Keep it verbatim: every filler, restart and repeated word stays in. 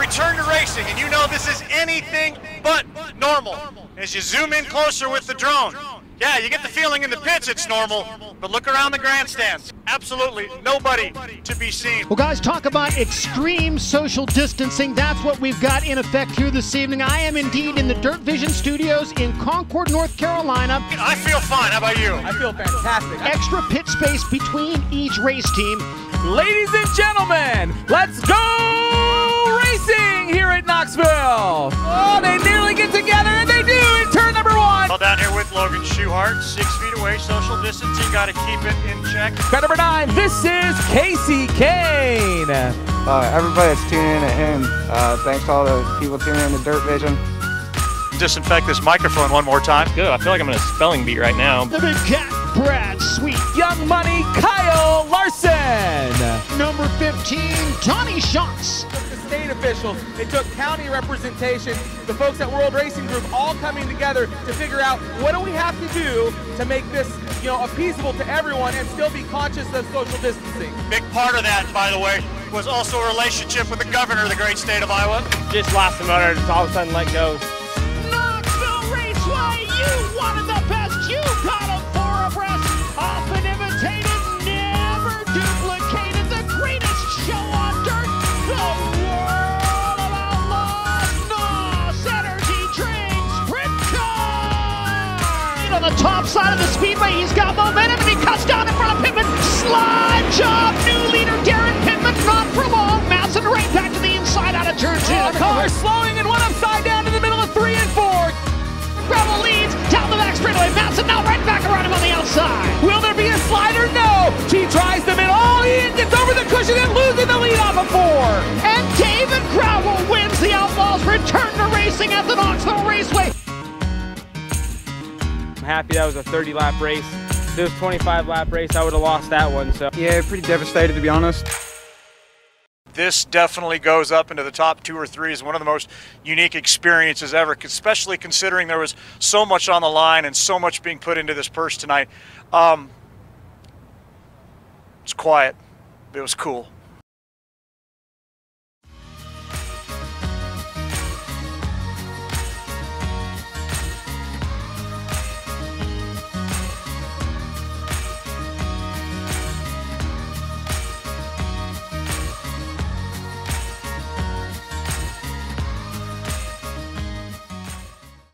return to racing, and you know this is anything but normal. As you zoom in closer with the drone, yeah, you get the feeling in the pits it's normal, but look around the grandstands. Absolutely nobody to be seen. Well, guys, talk about extreme social distancing. That's what we've got in effect here this evening. I am indeed in the Dirt Vision Studios in Concord, North Carolina. I feel fine. How about you? I feel fantastic. Extra pit space between each race team. Ladies and gentlemen, let's go racing here at Knoxville. Oh, they nearly get together, and they do in turn number one. Well, down here with Logan Schuchart, six feet away, social distancing, got to keep it in check. Car number nine, this is Casey Kane. Uh, everybody that's tuning in at home, uh, thanks to all the people tuning in to Dirt Vision. Disinfect this microphone one more time. Good, I feel like I'm in a spelling bee right now. The big cat, Brad Sweet. Young Money, Kyle Larson. Number fifteen, Tony Schatz. The state officials, it took county representation, the folks at World Racing Group all coming together to figure out what do we have to do to make this, you know, appeasable to everyone and still be conscious of social distancing. Big part of that, by the way, was also a relationship with the governor of the great state of Iowa. Just lost the motor, just all of a sudden let go. Knoxville Raceway, you wanted the best, you got them four abreast, often imitated, never duplicated, the greatest show on dirt, the world of outlaws, Nos Energy Drinks, Sprint Car! On the top side of the speedway, he's got momentum and he cuts down in front of Pittman, slide job, new leader Darren Pittman, not for long, Madsen right back to the inside out of turn two. Oh, the car slowing and one upside down in the middle of three and four. Gravel leads down the back straightaway. Madsen now right back around him on the outside. Will there be a slider? No. He tries the middle. Oh, he gets over the cushion and losing the lead off of four. And David Gravel wins the Outlaws' return to racing at the Knoxville Raceway. I'm happy that was a thirty lap race. If it was a twenty-five lap race, I would have lost that one. So Yeah, pretty devastated to be honest. This definitely goes up into the top two or three as one of the most unique experiences ever, especially considering there was so much on the line and so much being put into this purse tonight. Um, it's quiet, but it was cool.